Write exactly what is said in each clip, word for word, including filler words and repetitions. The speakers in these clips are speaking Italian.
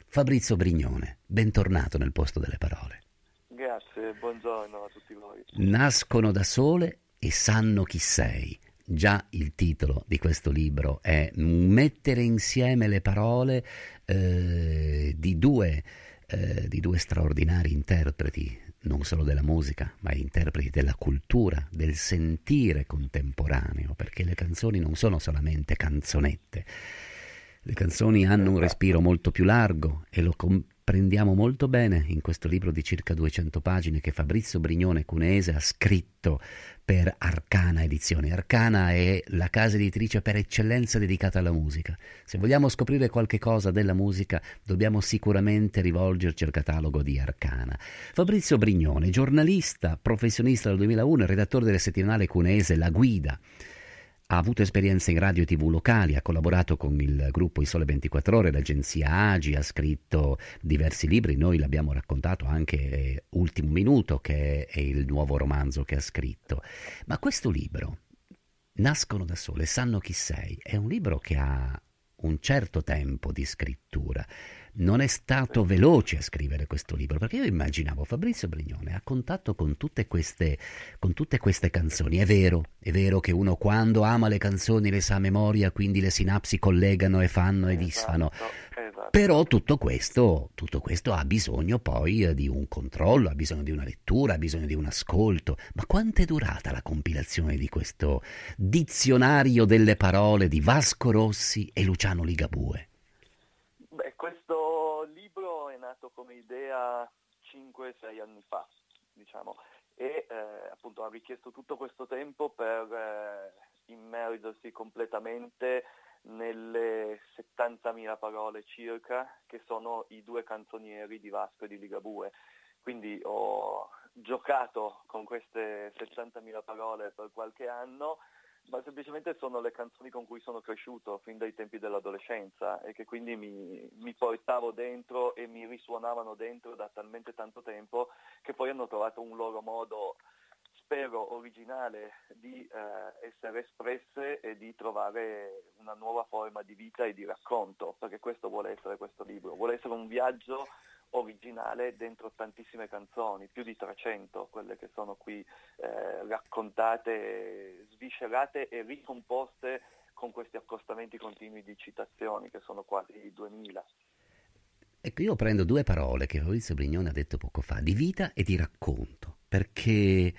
Fabrizio Brignone, bentornato nel posto delle parole. Grazie, buongiorno a tutti voi. Nascono da sole e sanno chi sei. Già il titolo di questo libro è mettere insieme le parole eh, di, due, eh, di due straordinari interpreti, non solo della musica, ma interpreti della cultura, del sentire contemporaneo, perché le canzoni non sono solamente canzonette. Le canzoni hanno un respiro molto più largo e lo comprendiamo molto bene in questo libro di circa duecento pagine che Fabrizio Brignone Cuneese ha scritto per Arcana Edizioni. Arcana è la casa editrice per eccellenza dedicata alla musica. Se vogliamo scoprire qualche cosa della musica, dobbiamo sicuramente rivolgerci al catalogo di Arcana. Fabrizio Brignone, giornalista, professionista dal duemilauno, redattore del settimanale cuneese La Guida. Ha avuto esperienze in radio e tv locali, ha collaborato con il gruppo Il Sole ventiquattro Ore, l'agenzia Agi, ha scritto diversi libri, noi l'abbiamo raccontato anche eh, Ultimo Minuto, che è il nuovo romanzo che ha scritto. Ma questo libro, Nascono da sole, sanno chi sei, è un libro che ha un certo tempo di scrittura. Non è stato veloce a scrivere questo libro, perché io immaginavo Fabrizio Brignone a contatto con tutte queste, con tutte queste canzoni. È vero, è vero che uno quando ama le canzoni le sa a memoria, quindi le sinapsi collegano e fanno e disfano. Esatto, esatto. Però tutto questo, tutto questo ha bisogno poi di un controllo, ha bisogno di una lettura, ha bisogno di un ascolto. Ma quanto è durata la compilazione di questo dizionario delle parole di Vasco Rossi e Luciano Ligabue? Beh, questo libro è nato come idea cinque sei anni fa, diciamo, e eh, appunto ha richiesto tutto questo tempo per eh, immergersi completamente nelle settantamila parole circa che sono i due canzonieri di Vasco e di Ligabue. Quindi ho giocato con queste settantamila parole per qualche anno, ma semplicemente sono le canzoni con cui sono cresciuto fin dai tempi dell'adolescenza e che quindi mi, mi portavo dentro e mi risuonavano dentro da talmente tanto tempo che poi hanno trovato un loro modo, spero originale, di eh, essere espresse e di trovare una nuova forma di vita e di racconto, perché questo vuole essere questo libro, vuole essere un viaggio originale dentro tantissime canzoni, più di trecento, quelle che sono qui eh, raccontate, sviscerate e ricomposte con questi accostamenti continui di citazioni che sono quasi duemila. Ecco, io prendo due parole che Fabrizio Brignone ha detto poco fa, di vita e di racconto, perché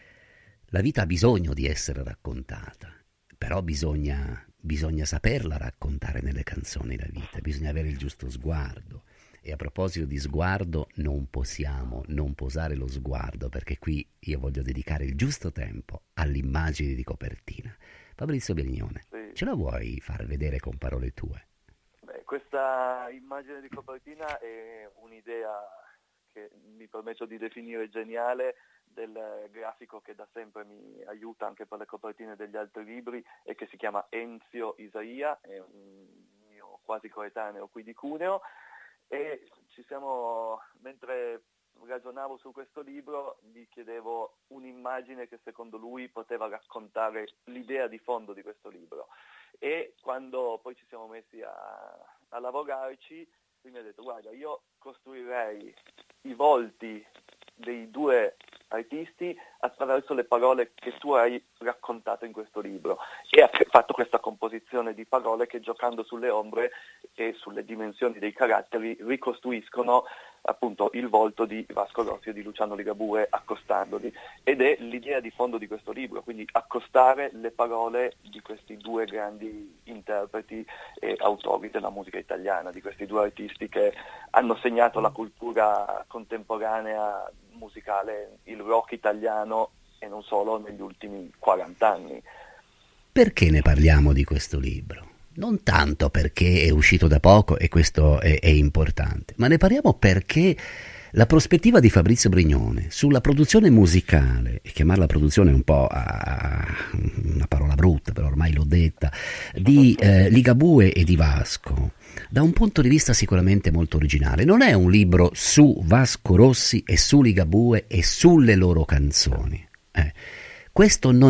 la vita ha bisogno di essere raccontata, però bisogna, bisogna saperla raccontare nelle canzoni la vita, bisogna avere il giusto sguardo. E a proposito di sguardo, non possiamo non posare lo sguardo, perché qui io voglio dedicare il giusto tempo all'immagine di copertina. Fabrizio Brignone, Sì. Ce la vuoi far vedere con parole tue? Beh, questa immagine di copertina è un'idea che mi permetto di definire geniale del grafico che da sempre mi aiuta anche per le copertine degli altri libri e che si chiama Enzio Isaia, è un mio quasi coetaneo qui di Cuneo. E ci siamo, mentre ragionavo su questo libro, gli chiedevo un'immagine che secondo lui poteva raccontare l'idea di fondo di questo libro. E quando poi ci siamo messi a, a lavorarci, lui mi ha detto: guarda, io costruirei i volti dei due artisti attraverso le parole che tu hai raccontato in questo libro, e ha fatto questa composizione di parole che, giocando sulle ombre e sulle dimensioni dei caratteri, ricostruiscono appunto il volto di Vasco Rossi e di Luciano Ligabue, accostandoli, ed è l'idea di fondo di questo libro, quindi accostare le parole di questi due grandi interpreti e autori della musica italiana, di questi due artisti che hanno segnato la cultura contemporanea musicale, il rock italiano e non solo, negli ultimi quaranta anni. Perché ne parliamo di questo libro? Non tanto perché è uscito da poco e questo è, è importante, ma ne parliamo perché la prospettiva di Fabrizio Brignone sulla produzione musicale, e chiamarla produzione è un po' a, una parola brutta, però ormai l'ho detta, di eh, Ligabue e di Vasco, da un punto di vista sicuramente molto originale. Non è un libro su Vasco Rossi e su Ligabue e sulle loro canzoni. Eh. Questo non è.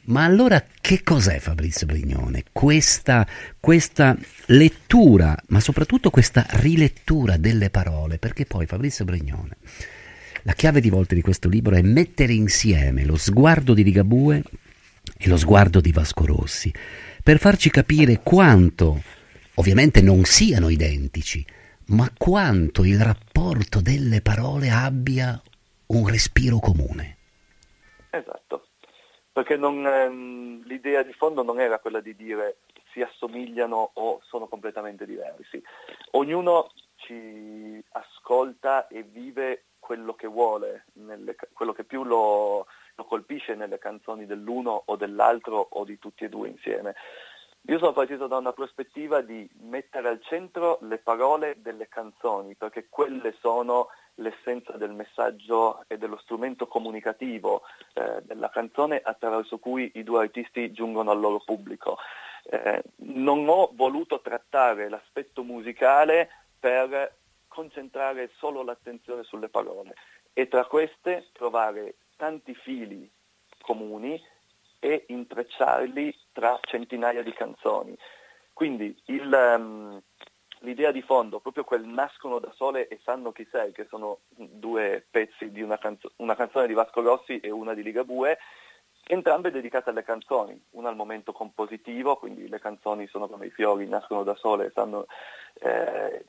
Ma allora che cos'è Fabrizio Brignone? Questa, questa lettura, ma soprattutto questa rilettura delle parole, perché poi Fabrizio Brignone, la chiave di volta di questo libro è mettere insieme lo sguardo di Ligabue e lo sguardo di Vasco Rossi, per farci capire quanto, ovviamente non siano identici, ma quanto il rapporto delle parole abbia un respiro comune. Esatto. Perché non, ehm, l'idea di fondo non era quella di dire si assomigliano o sono completamente diversi. Ognuno ci ascolta e vive quello che vuole, nelle, quello che più lo, lo colpisce nelle canzoni dell'uno o dell'altro o di tutti e due insieme. Io sono partito da una prospettiva di mettere al centro le parole delle canzoni, perché quelle sono l'essenza del messaggio e dello strumento comunicativo eh, della canzone attraverso cui i due artisti giungono al loro pubblico. Eh, non ho voluto trattare l'aspetto musicale per concentrare solo l'attenzione sulle parole e tra queste trovare tanti fili comuni e intrecciarli tra centinaia di canzoni. Quindi il, um, l'idea di fondo, proprio quel Nascono da sole e Sanno chi sei, che sono due pezzi di una, canzo- una canzone di Vasco Rossi e una di Ligabue, entrambe dedicate alle canzoni, una al momento compositivo, quindi le canzoni sono come i fiori, nascono da sole e sanno, eh,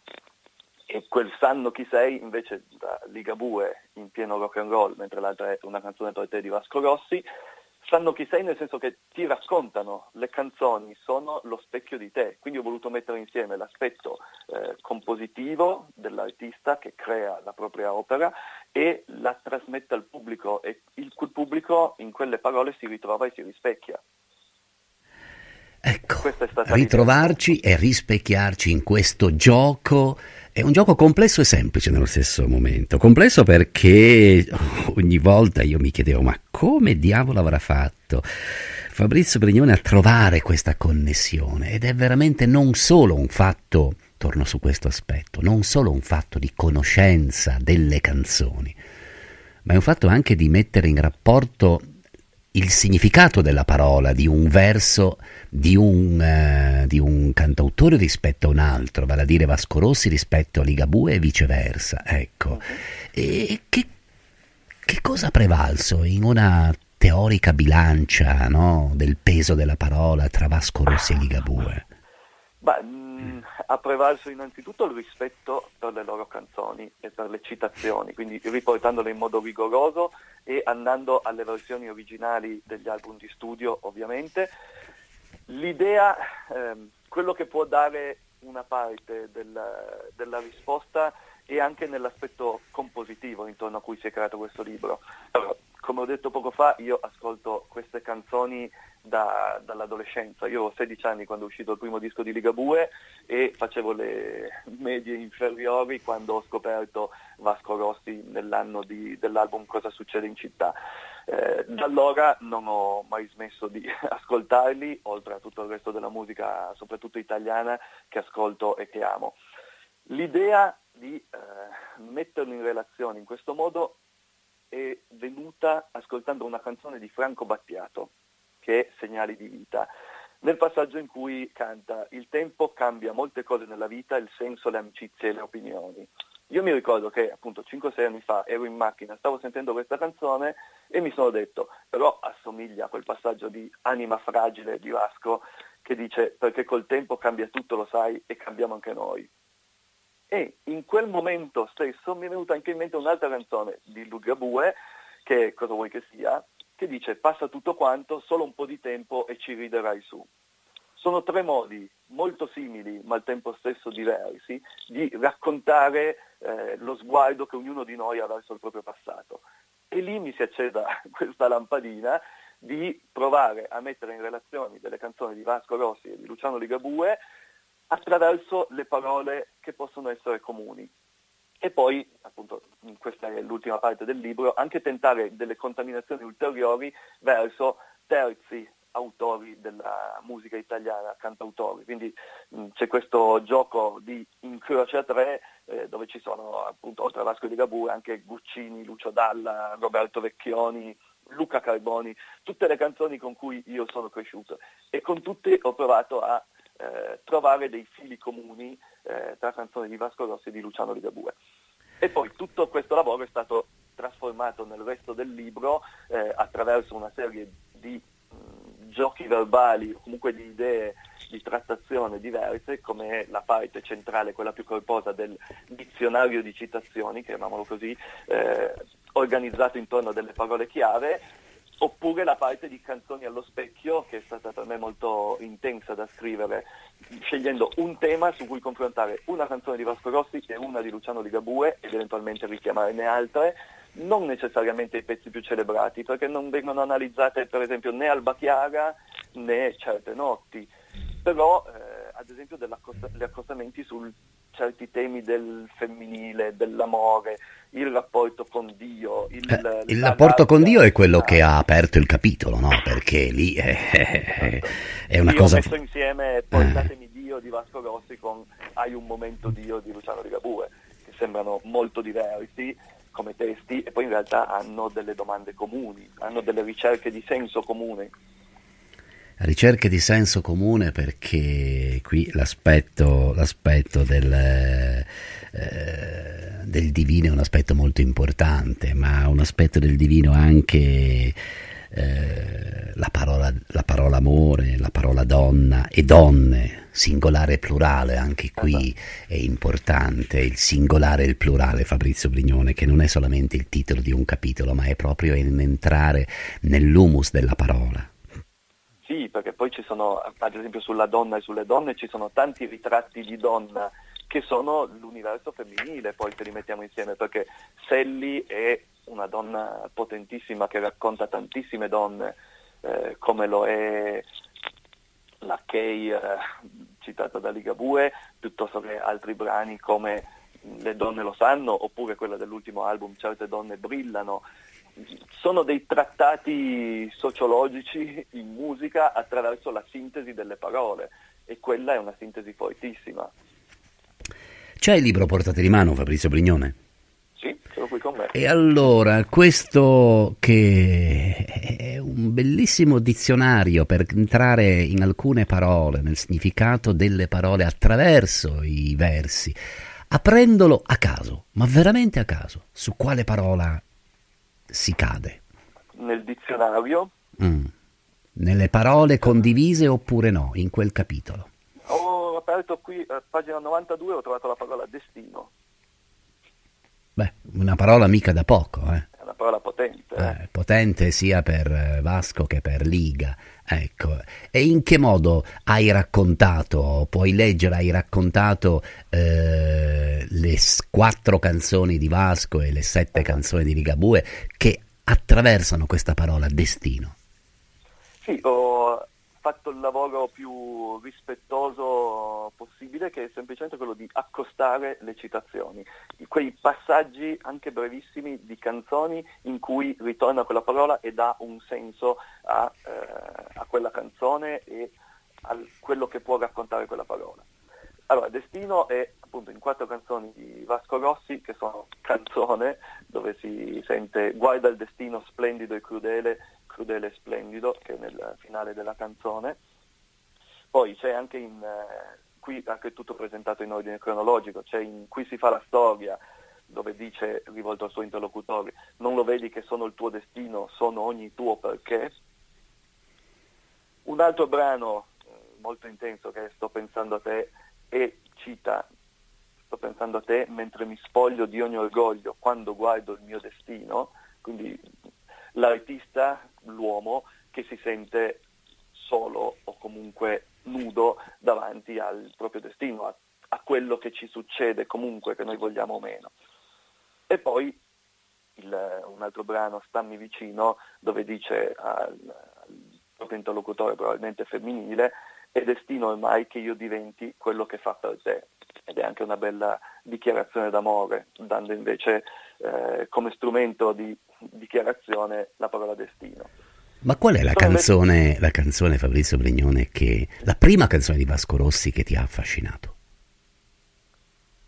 e quel Sanno chi sei invece da Ligabue in pieno rock and roll, mentre l'altra è una canzone per te di Vasco Rossi. Sanno chi sei nel senso che ti raccontano, le canzoni sono lo specchio di te, quindi ho voluto mettere insieme l'aspetto eh, compositivo dell'artista che crea la propria opera e la trasmette al pubblico e il cui pubblico in quelle parole si ritrova e si rispecchia. Ecco, ritrovarci e rispecchiarci in questo gioco. È un gioco complesso e semplice nello stesso momento. Complesso perché ogni volta io mi chiedevo ma come diavolo avrà fatto Fabrizio Brignone a trovare questa connessione? Ed è veramente non solo un fatto, torno su questo aspetto, non solo un fatto di conoscenza delle canzoni, ma è un fatto anche di mettere in rapporto il significato della parola, di un verso, di un, uh, di un cantautore rispetto a un altro, vale a dire Vasco Rossi rispetto a Ligabue e viceversa. Ecco. E che, che cosa ha prevalso in una teorica bilancia, no, del peso della parola tra Vasco Rossi e Ligabue? Beh, mh, ha prevalso innanzitutto il rispetto per le loro canzoni e per le citazioni, quindi riportandole in modo rigoroso e andando alle versioni originali degli album di studio, ovviamente. L'idea, ehm, quello che può dare una parte del, della risposta è anche nell'aspetto compositivo intorno a cui si è creato questo libro. Allora, come ho detto poco fa, io ascolto queste canzoni da, dall'adolescenza. Io ho sedici anni quando è uscito il primo disco di Ligabue e facevo le medie inferiori quando ho scoperto Vasco Rossi nell'anno di, dell'album Cosa succede in città. Eh, da allora non ho mai smesso di ascoltarli, oltre a tutto il resto della musica, soprattutto italiana, che ascolto e che amo. L'idea di eh, metterlo in relazione in questo modo è venuta ascoltando una canzone di Franco Battiato, che è Segnali di vita, nel passaggio in cui canta «Il tempo cambia molte cose nella vita, il senso, le amicizie e le opinioni». Io mi ricordo che appunto cinque sei anni fa ero in macchina, stavo sentendo questa canzone e mi sono detto, però assomiglia a quel passaggio di Anima fragile di Vasco che dice «perché col tempo cambia tutto, lo sai, e cambiamo anche noi». E in quel momento stesso mi è venuta anche in mente un'altra canzone di Ligabue, che è Cosa vuoi che sia, che dice «passa tutto quanto, solo un po' di tempo e ci riderai su». Sono tre modi molto simili, ma al tempo stesso diversi, di raccontare eh, lo sguardo che ognuno di noi ha verso il proprio passato. E lì mi si è accesa questa lampadina di provare a mettere in relazione delle canzoni di Vasco Rossi e di Luciano Ligabue attraverso le parole che possono essere comuni. E poi, appunto, questa è l'ultima parte del libro, anche tentare delle contaminazioni ulteriori verso terzi autori della musica italiana, cantautori. Quindi mh, c'è questo gioco di incroci a tre eh, dove ci sono appunto oltre a Vasco Ligabue anche Guccini, Lucio Dalla, Roberto Vecchioni, Luca Carboni, tutte le canzoni con cui io sono cresciuto, e con tutte ho provato a eh, trovare dei fili comuni eh, tra canzoni di Vasco Rossi e di Luciano Ligabue. E poi tutto questo lavoro è stato trasformato nel resto del libro eh, attraverso una serie di mh, giochi verbali, o comunque di idee di trattazione diverse, come la parte centrale, quella più corposa del dizionario di citazioni, chiamiamolo così, eh, organizzato intorno a delle parole chiave, oppure la parte di canzoni allo specchio, che è stata per me molto intensa da scrivere, scegliendo un tema su cui confrontare una canzone di Vasco Rossi e una di Luciano Ligabue ed eventualmente richiamarne altre, non necessariamente i pezzi più celebrati, perché non vengono analizzate per esempio né Alba Chiara né Certe Notti, però eh, ad esempio degli accostamenti su certi temi del femminile, dell'amore, il rapporto con Dio. Il, eh, il rapporto con Dio è quello che ha aperto il capitolo, no? Perché lì è, è, è una Io cosa... ho messo insieme Portatemi eh. Dio di Vasco Rossi con Hai un momento Dio di Luciano Ligabue, che sembrano molto diversi come testi e poi in realtà hanno delle domande comuni, hanno delle ricerche di senso comune. Ricerche di senso comune, perché qui l'aspetto, l'aspetto del, eh, del divino è un aspetto molto importante, ma un aspetto del divino anche eh, la parola, la parola amore, la parola donna e donne, singolare e plurale, anche qui è importante il singolare e il plurale, Fabrizio Brignone, che non è solamente il titolo di un capitolo, ma è proprio entrare nell'humus della parola. Sì, perché poi ci sono, ad esempio sulla donna e sulle donne, ci sono tanti ritratti di donna che sono l'universo femminile, poi se li mettiamo insieme, perché Sally è una donna potentissima che racconta tantissime donne, eh, come lo è la Kay, eh, citata da Ligabue, piuttosto che altri brani come Le donne lo sanno, oppure quella dell'ultimo album Certe donne brillano. Sono dei trattati sociologici in musica attraverso la sintesi delle parole, e quella è una sintesi fortissima. C'è il libro portate di mano, Fabrizio Brignone? Sì, sono qui con me. E allora, questo che è un bellissimo dizionario per entrare in alcune parole, nel significato delle parole attraverso i versi, aprendolo a caso, ma veramente a caso, su quale parola si cade? Nel dizionario. Mm. Nelle parole condivise oppure no, in quel capitolo? Ho aperto qui, a pagina novantadue, ho trovato la parola destino. Beh, una parola mica da poco, eh. È una parola potente. Eh. Eh, potente sia per Vasco che per Liga. Ecco. E in che modo hai raccontato, puoi leggere, hai raccontato eh, le quattro canzoni di Vasco e le sette canzoni di Ligabue che attraversano questa parola destino? Sì, ho fatto il lavoro più rispettoso possibile, che è semplicemente quello di accostare le citazioni, quei passaggi anche brevissimi di canzoni in cui ritorna quella parola e dà un senso a, eh, a quella canzone e a quello che può raccontare quella parola. Allora, Destino è appunto in quattro canzoni di Vasco Rossi, che sono canzone, dove si sente guarda il destino splendido e crudele, crudele e splendido, che è nel finale della canzone. Poi c'è anche in, eh, qui anche tutto presentato in ordine cronologico, c'è in Qui si fa la storia, dove dice, rivolto al suo interlocutore, non lo vedi che sono il tuo destino, sono ogni tuo perché. Un altro brano eh, molto intenso, che è Sto pensando a te, e cita sto pensando a te mentre mi spoglio di ogni orgoglio quando guardo il mio destino, quindi l'artista, l'uomo che si sente solo o comunque nudo davanti al proprio destino, a, a quello che ci succede comunque, che noi vogliamo o meno. E poi il, un altro brano, Stammi vicino, dove dice al, al proprio interlocutore, probabilmente femminile, è destino ormai che io diventi quello che fa per te. Ed è anche una bella dichiarazione d'amore, dando invece eh, come strumento di dichiarazione la parola destino. Ma qual è la canzone, la canzone, Fabrizio Brignone, che la prima canzone di Vasco Rossi che ti ha affascinato? La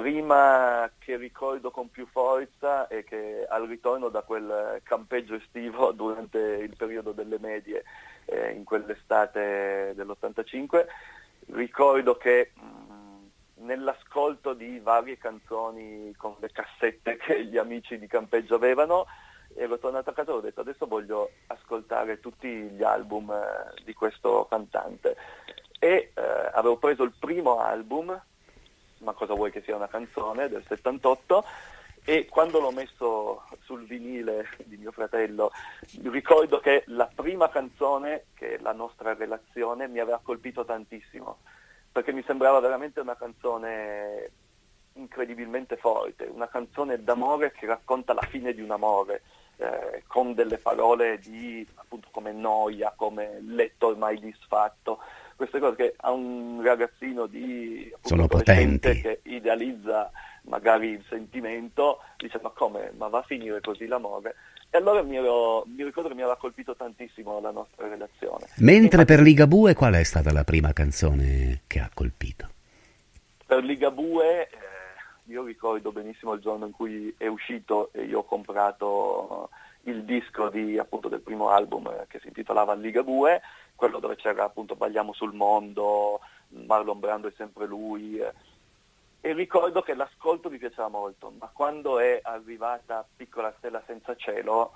prima che ricordo con più forza è che al ritorno da quel campeggio estivo durante il periodo delle medie, eh, in quell'estate dell'ottantacinque, ricordo che mh, nell'ascolto di varie canzoni con le cassette che gli amici di campeggio avevano, ero tornato a casa e ho detto adesso voglio ascoltare tutti gli album eh, di questo cantante. E eh, avevo preso il primo album, Ma cosa vuoi che sia una canzone, del settantotto, e quando l'ho messo sul vinile di mio fratello ricordo che la prima canzone, che è La nostra relazione, mi aveva colpito tantissimo, perché mi sembrava veramente una canzone incredibilmente forte, una canzone d'amore che racconta la fine di un amore, eh, con delle parole di appunto come noia, come letto ormai disfatto, queste cose che a un ragazzino di appunto, sono potenti, che idealizza magari il sentimento, dice ma come, ma va a finire così l'amore? E allora mi, ero, mi ricordo che mi aveva colpito tantissimo la nostra relazione. Mentre infatti, per Ligabue qual è stata la prima canzone che ha colpito? Per Ligabue eh, io ricordo benissimo il giorno in cui è uscito e io ho comprato il disco di, appunto, del primo album eh, che si intitolava Ligabue, quello dove c'era appunto Balliamo sul mondo, Marlon Brando è sempre lui, eh, e ricordo che l'ascolto mi piaceva molto, ma quando è arrivata Piccola stella senza cielo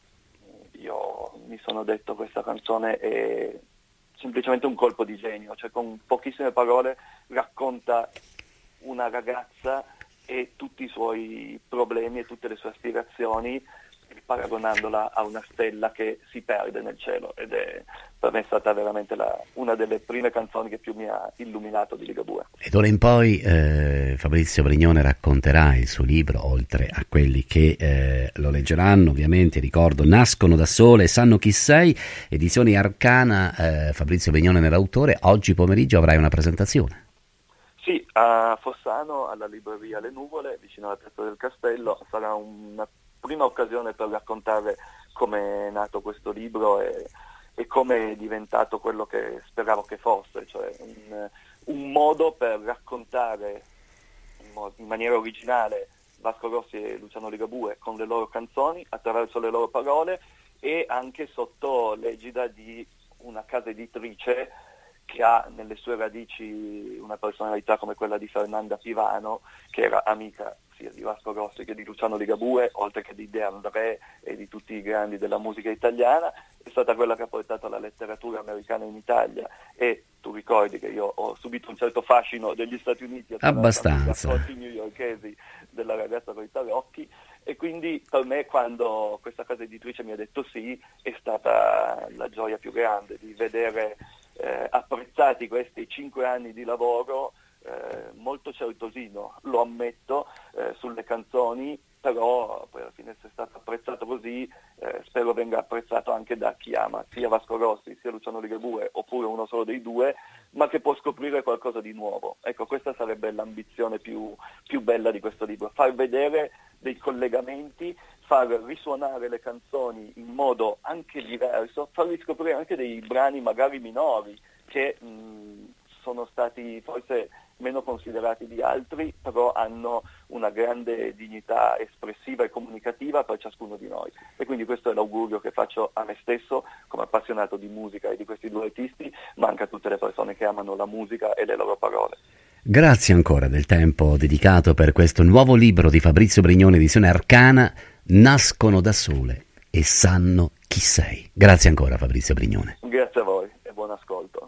io mi sono detto questa canzone è semplicemente un colpo di genio, cioè con pochissime parole racconta una ragazza e tutti i suoi problemi e tutte le sue aspirazioni, paragonandola a una stella che si perde nel cielo, ed è per me è stata veramente la, una delle prime canzoni che più mi ha illuminato di Ligabue. Ed ora in poi eh, Fabrizio Brignone racconterà il suo libro, oltre a quelli che eh, lo leggeranno, ovviamente ricordo Nascono da sole, Sanno chi sei, edizioni Arcana, eh, Fabrizio Brignone nell'autore. Oggi pomeriggio avrai una presentazione. Sì, a Fossano, alla libreria Le Nuvole, vicino alla Piazza del Castello, sarà una prima occasione per raccontare come è nato questo libro e, e come è diventato quello che speravo che fosse, cioè un, un modo per raccontare in, mo- in maniera originale Vasco Rossi e Luciano Ligabue con le loro canzoni, attraverso le loro parole e anche sotto l'egida di una casa editrice che ha nelle sue radici una personalità come quella di Fernanda Pivano, che era amica sia di Vasco Rossi che di Luciano Ligabue, oltre che di De André e di tutti i grandi della musica italiana. È stata quella che ha portato la letteratura americana in Italia, e tu ricordi che io ho subito un certo fascino degli Stati Uniti attraverso i racconti newyorkesi della ragazza con i tarocchi, e quindi per me quando questa casa editrice mi ha detto sì è stata la gioia più grande di vedere Eh, apprezzati questi cinque anni di lavoro, eh, molto certosino, lo ammetto, eh, sulle canzoni, però poi alla fine se è stato apprezzato così, eh, spero venga apprezzato anche da chi ama sia Vasco Rossi sia Luciano Ligabue, oppure uno solo dei due, ma che può scoprire qualcosa di nuovo. Ecco, questa sarebbe l'ambizione più, più bella di questo libro, far vedere dei collegamenti, far risuonare le canzoni in modo anche diverso, far riscoprire anche dei brani magari minori che mh, sono stati forse meno considerati di altri, però hanno una grande dignità espressiva e comunicativa per ciascuno di noi. E quindi questo è l'augurio che faccio a me stesso come appassionato di musica e di questi due artisti, ma anche a tutte le persone che amano la musica e le loro parole. Grazie ancora del tempo dedicato per questo nuovo libro di Fabrizio Brignone, edizione Arcana, Nascono da sole e sanno chi sei. Grazie ancora Fabrizio Brignone. Grazie a voi e buon ascolto.